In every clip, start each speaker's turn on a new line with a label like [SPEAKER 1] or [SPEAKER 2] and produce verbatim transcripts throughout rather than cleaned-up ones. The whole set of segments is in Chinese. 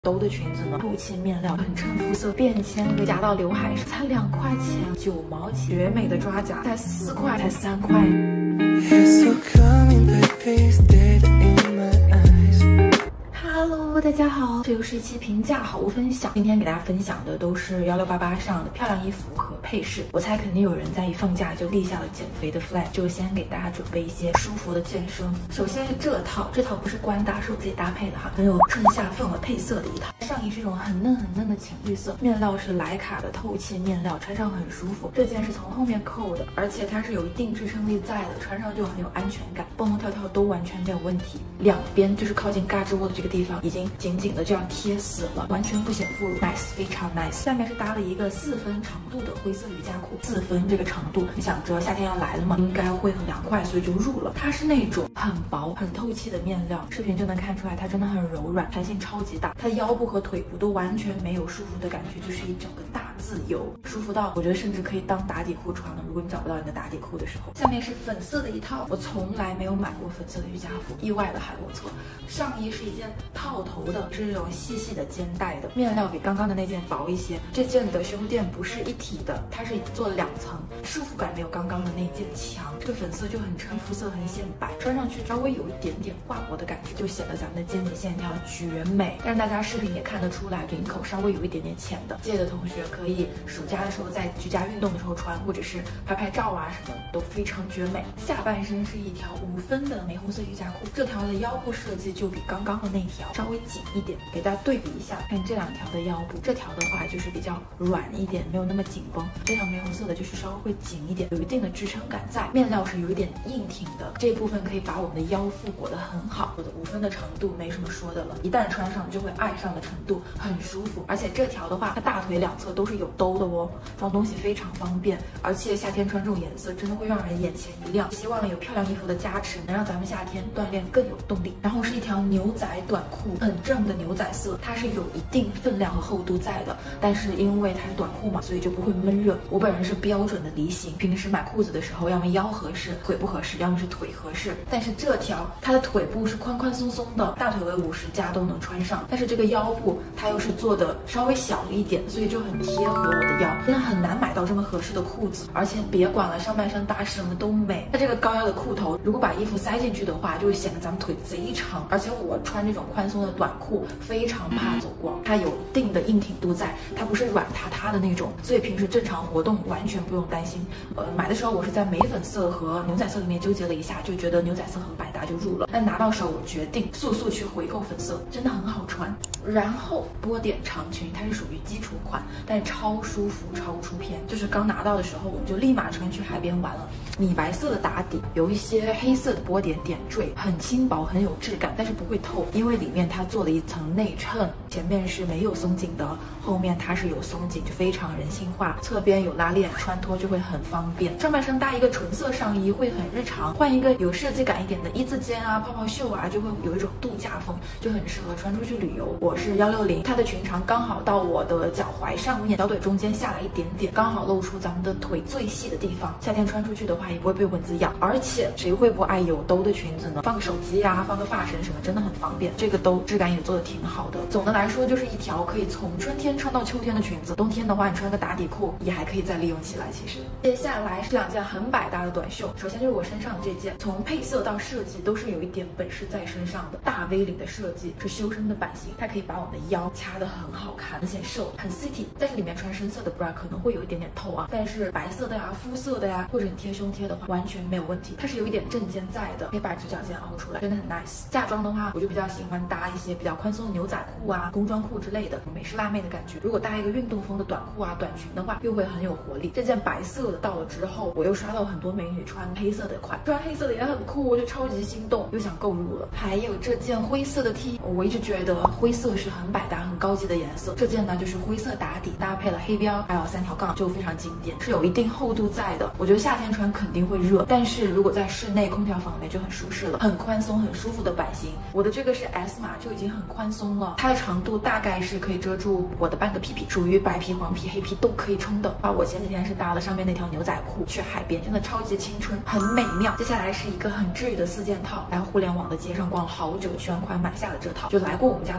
[SPEAKER 1] 兜的裙子呢，透气面料，很衬肤色，便签可以夹到刘海上，才两块钱，九毛钱，绝美的抓夹，才四块，才三块。Hello， 大家好，这又是一期平价好物分享。今天给大家分享的都是幺六八八上的漂亮衣服和配饰。我猜肯定有人在一放假就立下了减肥的 flag， 就先给大家准备一些舒服的健身服。首先是这套，这套不是官搭，是我自己搭配的哈，很有春夏氛围配色的一套。上衣是这种很嫩很嫩的浅绿色，面料是莱卡的透气面料，穿上很舒服。这件是从后面扣的，而且它是有一定支撑力在的，穿上就很有安全感，蹦蹦跳跳都完全没有问题。两边就是靠近胳肢窝的这个地方已经紧紧的这样贴死了，完全不显副乳 ，nice， 非常 nice。下面是搭了一个四分长度的灰色瑜伽裤，四分这个长度，你想着夏天要来了嘛，应该会很凉快，所以就入了。它是那种很薄、很透气的面料，视频就能看出来，它真的很柔软，弹性超级大。它的腰部和腿部都完全没有束缚的感觉，就是一整个大自由，舒服到我觉得甚至可以当打底裤穿了。如果你找不到你的打底裤的时候，下面是粉色的一套，我从来没有买过粉色的瑜伽服，意外的还不错。上衣是一件套头的，是这种细细的肩带的，面料比刚刚的那件薄一些。这件的胸垫不是一体的，它是做了两层，束缚感没有刚刚的那件强。这个粉色就很衬肤色，很显白，穿上去稍微有一点点挂脖的感觉，就显得咱们的肩颈线条绝美。但是大家视频也看得出来，领口稍微有一点点浅的，介的同学可以暑假的时候在居家运动的时候穿，或者是拍拍照啊什么都非常绝美。下半身是一条五分的玫红色瑜伽裤，这条的腰部设计就比刚刚的那条稍微紧一点，给大家对比一下，看这两条的腰部，这条的话就是比较软一点，没有那么紧绷，这条玫红色的就是稍微会紧一点，有一定的支撑感在，面料是有一点硬挺的，这一部分可以把我们的腰腹裹得很好。我的五分的长度没什么说的了，一旦穿上就会爱上的程度，很舒服。而且这条的话，它大腿两侧都是有兜的哦，装东西非常方便，而且夏天穿这种颜色真的会让人眼前一亮。希望有漂亮衣服的加持，能让咱们夏天锻炼更有动力。然后是一条牛仔短裤，很正的牛仔色，它是有一定分量和厚度在的，但是因为它是短裤嘛，所以就不会闷热。我本人是标准的梨形，平时买裤子的时候，要么腰合适，腿不合适，要么是腿合适。但是这条它的腿部是宽宽松松的，大腿围五十加都能穿上，但是这个腰部它又是做的稍微小了一点，所以就很贴合我的腰，真的很难买到这么合适的裤子。而且别管了，上半身搭什么都美。它这个高腰的裤头，如果把衣服塞进去的话，就会显得咱们腿贼长。而且我穿这种宽松的短裤非常怕走光，它有一定的硬挺度在，它不是软塌塌的那种，所以平时正常活动完全不用担心。呃，买的时候我是在玫粉色和牛仔色里面纠结了一下，就觉得牛仔色很百搭就入了。但拿到手我决定速速去回购粉色，真的很好穿。然后波点长裙，它是属于基础款，但是超舒服超出片，就是刚拿到的时候我们就立马穿去海边玩了。米白色的打底，有一些黑色的波点点缀，很轻薄很有质感，但是不会透，因为里面它做了一层内衬，前面是没有松紧的，后面它是有松紧，就非常人性化。侧边有拉链，穿脱就会很方便。上半身搭一个纯色上衣会很日常，换一个有设计感一点的一字肩啊、泡泡袖啊，就会有一种度假风，就很适合穿出去旅游。我是幺六零，它的裙长刚好到我的脚踝上面，小腿中间下来一点点，刚好露出咱们的腿最细的地方。夏天穿出去的话也不会被蚊子咬，而且谁会不爱有兜的裙子呢？放个手机啊，放个发绳什么，真的很方便。这个兜质感也做的挺好的。总的来说，就是一条可以从春天穿到秋天的裙子，冬天的话你穿个打底裤也还可以再利用起来。其实接下来是两件很百搭的短袖，首先就是我身上的这件，从配色到设计都是有一点本事在身上的。大 V 领的设计是修身的版型，它可以把我们的腰掐得很好看，而且瘦，很 city。但是里面穿深色的 bra 可能会有一点点透啊，但是白色的呀、肤色的呀，或者你贴胸贴的话，完全没有问题。它是有一点正肩在的，可以把直角肩凹出来，真的很 nice。嫁妆的话，我就比较喜欢搭一些比较宽松的牛仔裤啊、工装裤之类的，美式辣妹的感觉。如果搭一个运动风的短裤啊、短裙的话，又会很有活力。这件白色的到了之后，我又刷到很多美女穿黑色的款，穿黑色的也很酷，我就超级心动，又想购入了。还有这件灰色的 T， 我一直觉得灰色是很百搭、很高级的颜色。这件呢就是灰色打底，搭配了黑标，还有三条杠，就非常经典，是有一定厚度在的。我觉得夏天穿肯定会热，但是如果在室内空调房里面就很舒适了，很宽松、很舒服的版型。我的这个是 S 码，就已经很宽松了，它的长度大概是可以遮住我的半个屁屁，属于白皮、黄皮、黑皮都可以冲的。啊，我前几天是搭了上面那条牛仔裤去海边，真的超级青春，很美妙。接下来是一个很治愈的四件套，来互联网的街上逛了好久，全款买下了这套。就来过我们家的朋友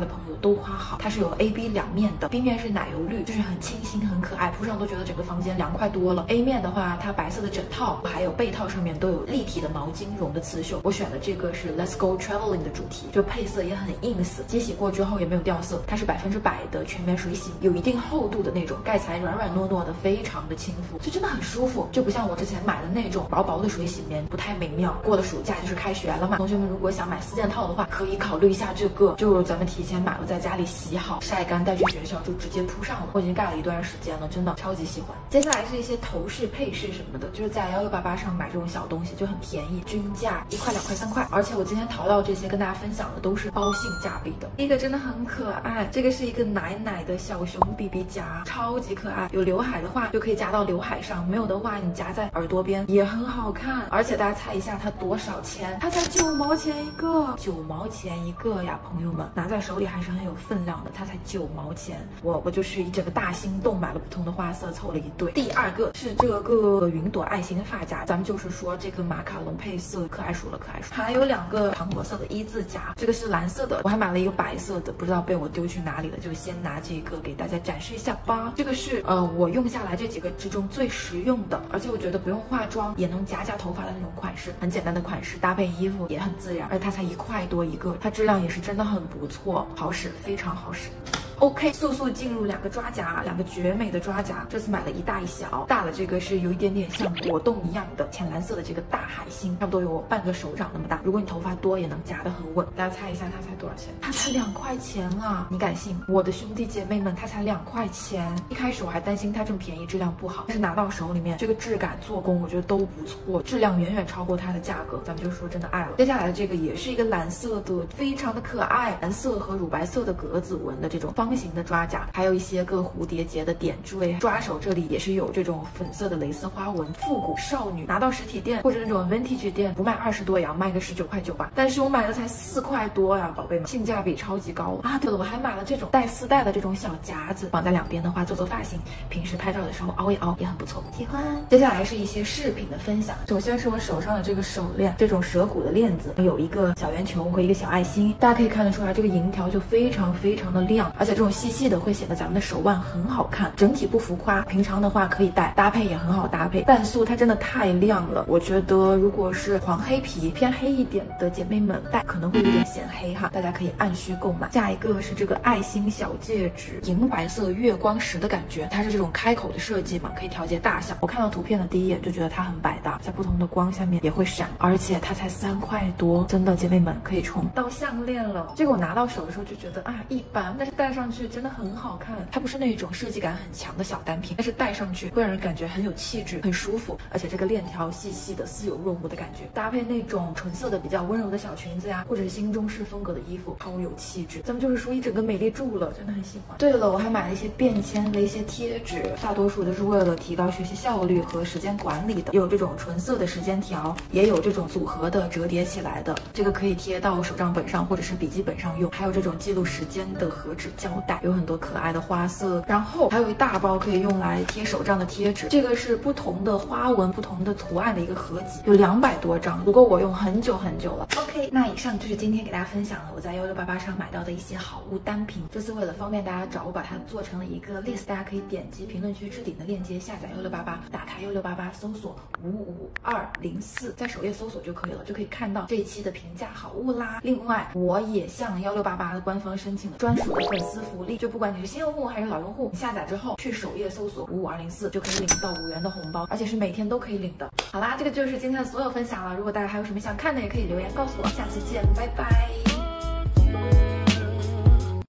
[SPEAKER 1] 都夸好，它是有 A B 两面的， B 面是奶油绿，就是很清新很可爱，铺上都觉得整个房间凉快多了。 A 面的话，它白色的枕套还有被套上面都有立体的毛巾绒的刺绣，我选的这个是 Let's Go Traveling 的主题，就配色也很 ins， 机洗过之后也没有掉色，它是百分之百的全棉水洗，有一定厚度的那种，盖起来软软糯糯的，非常的亲肤，就真的很舒服，就不像我之前买的那种薄薄的水洗棉，不太美妙。过了暑假就是开学了嘛，同学们如果想买四件套的话，可以考虑一下这个，就咱们提前买了，在家里洗好晒干带去学校就直接铺上了。我已经盖了一段时间了，真的超级喜欢。接下来是一些头饰配饰什么的，就是在幺六八八上买这种小东西就很便宜，均价一块两块三块，而且我今天淘到这些跟大家分享的都是包性价比的。第一个真的很可爱，这个是一个奶奶的小熊 B B 夹，超级可爱，有刘海的话就可以夹到刘海上，没有的话你夹在耳朵边也很好看。而且大家猜一下它多少钱？它才九毛钱一个，九毛钱一个呀，朋友们，拿在手里还是很有分量的，它才九毛钱，我我就是一整个大心动，买了不同的花色凑了一对。第二个是这个云朵爱心发夹，咱们就是说这个马卡龙配色可爱熟了，可爱熟。还有两个糖果色的一字夹，这个是蓝色的，我还买了一个白色的，不知道被我丢去哪里了，就先拿这个给大家展示一下吧。这个是呃我用下来这几个之中最实用的，而且我觉得不用化妆也能夹夹头发的那种款式，很简单的款式，搭配衣服也很自然，而且它才一块多一个，它质量也是真的很不错，好使，非常好使。OK， 速速进入两个抓夹，两个绝美的抓夹。这次买了一大一小，大的这个是有一点点像果冻一样的浅蓝色的这个大海星，差不多有半个手掌那么大。如果你头发多，也能夹得很稳。大家猜一下它才多少钱？它才两块钱啊！你敢信？我的兄弟姐妹们，它才两块钱。一开始我还担心它这么便宜，质量不好，但是拿到手里面，这个质感、做工，我觉得都不错，质量远远超过它的价格。咱们就说真的爱了。接下来的这个也是一个蓝色的，非常的可爱，蓝色和乳白色的格子纹的这种方形的抓夹，还有一些个蝴蝶结的点缀，抓手这里也是有这种粉色的蕾丝花纹，复古少女。拿到实体店或者那种 vintage 店不卖二十多也要卖个十九块九吧，但是我买的才四块多呀，宝贝们，性价比超级高啊！对了，我还买了这种带丝带的这种小夹子，绑在两边的话做做发型，平时拍照的时候凹一凹也很不错，喜欢。接下来是一些饰品的分享，首先是我手上的这个手链，这种蛇骨的链子，有一个小圆球和一个小爱心，大家可以看得出来，这个银条就非常非常的亮，而且这种细细的会显得咱们的手腕很好看，整体不浮夸，平常的话可以戴，搭配也很好搭配。淡素它真的太亮了，我觉得如果是黄黑皮偏黑一点的姐妹们戴可能会有点显黑哈，大家可以按需购买。下一个是这个爱心小戒指，银白色月光石的感觉，它是这种开口的设计嘛，可以调节大小。我看到图片的第一眼就觉得它很百搭，在不同的光下面也会闪，而且它才三块多，真的姐妹们可以冲到项链了。这个我拿到手的时候就觉得啊一般，但是戴上去真的很好看。它不是那种设计感很强的小单品，但是戴上去会让人感觉很有气质，很舒服，而且这个链条细细的，似有若无的感觉，搭配那种纯色的比较温柔的小裙子呀，或者是新中式风格的衣服，超有气质。咱们就是说一整个美丽住了，真的很喜欢。对了，我还买了一些便签的一些贴纸，大多数都是为了提高学习效率和时间管理的，也有这种纯色的时间条，也有这种组合的折叠起来的，这个可以贴到手账本上或者是笔记本上用，还有这种记录时间的和纸胶带，有很多可爱的花色，然后还有一大包可以用来贴手账的贴纸，这个是不同的花纹、不同的图案的一个合集，有两百多张，不过我用很久很久了。OK， 那以上就是今天给大家分享了我在幺六八八上买到的一些好物单品。这次为了方便大家找，我把它做成了一个 list， 大家可以点击评论区置顶的链接下载幺六八八，打开幺六八八搜索五五二零四，在首页搜索就可以了，就可以看到这一期的评价好物啦。另外，我也向幺六八八的官方申请了专属的粉丝福利，就不管你是新用户还是老用户，你下载之后去首页搜索五五二零四就可以领到五元的红包，而且是每天都可以领的。好啦，这个就是今天的所有分享了。如果大家还有什么想看的，也可以留言告诉我。下次见，拜拜。